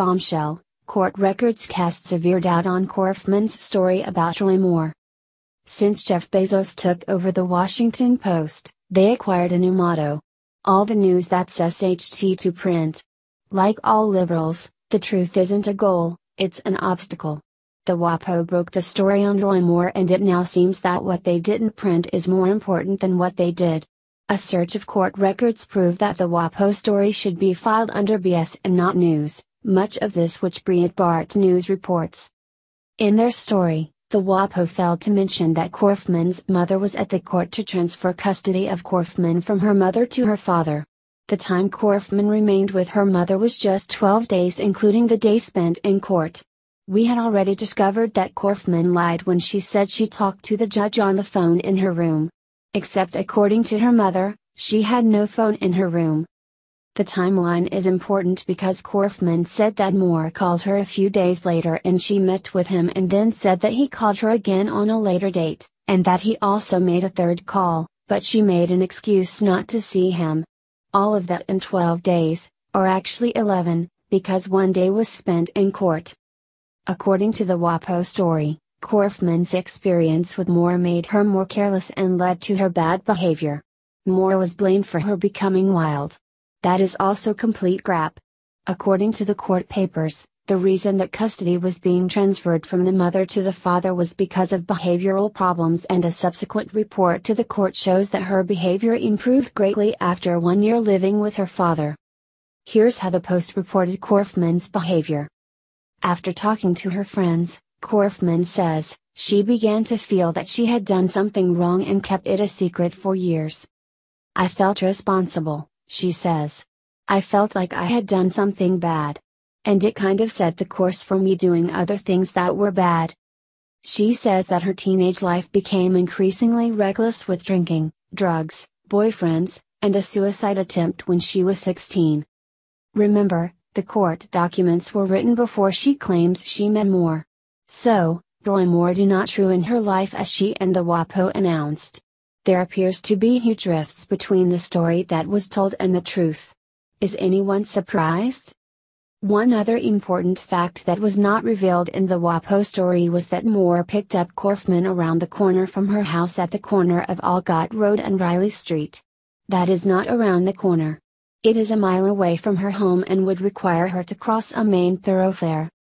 Bombshell, court records cast severe doubt on Corfman's story about Roy Moore. Since Jeff Bezos took over the Washington Post, they acquired a new motto: all the news that's SHT to print. Like all liberals, the truth isn't a goal, it's an obstacle. The WAPO broke the story on Roy Moore, and it now seems that what they didn't print is more important than what they did. A search of court records proved that the WAPO story should be filed under BS and not news, much of this which Breitbart News reports. In their story, the WAPO failed to mention that Corfman's mother was at the court to transfer custody of Corfman from her mother to her father. The time Corfman remained with her mother was just 12 days, including the day spent in court. We had already discovered that Corfman lied when she said she talked to the judge on the phone in her room. Except according to her mother, she had no phone in her room. The timeline is important because Corfman said that Moore called her a few days later and she met with him, and then said that he called her again on a later date, and that he also made a third call, but she made an excuse not to see him. All of that in 12 days, or actually 11, because one day was spent in court. According to the WAPO story, Corfman's experience with Moore made her more careless and led to her bad behavior. Moore was blamed for her becoming wild. That is also complete crap. According to the court papers, the reason that custody was being transferred from the mother to the father was because of behavioral problems, and a subsequent report to the court shows that her behavior improved greatly after 1 year living with her father. Here's how the Post reported Corfman's behavior. After talking to her friends, Corfman says, she began to feel that she had done something wrong and kept it a secret for years. I felt responsible, she says. I felt like I had done something bad. And it kind of set the course for me doing other things that were bad. She says that her teenage life became increasingly reckless with drinking, drugs, boyfriends, and a suicide attempt when she was 16. Remember, the court documents were written before she claims she met Moore. So, Roy Moore do not true in her life as she and the WAPO announced. There appears to be huge rifts between the story that was told and the truth. Is anyone surprised? One other important fact that was not revealed in the WAPO story was that Moore picked up Corfman around the corner from her house at the corner of Alcott Road and Riley Street. That is not around the corner. It is a mile away from her home and would require her to cross a main thoroughfare.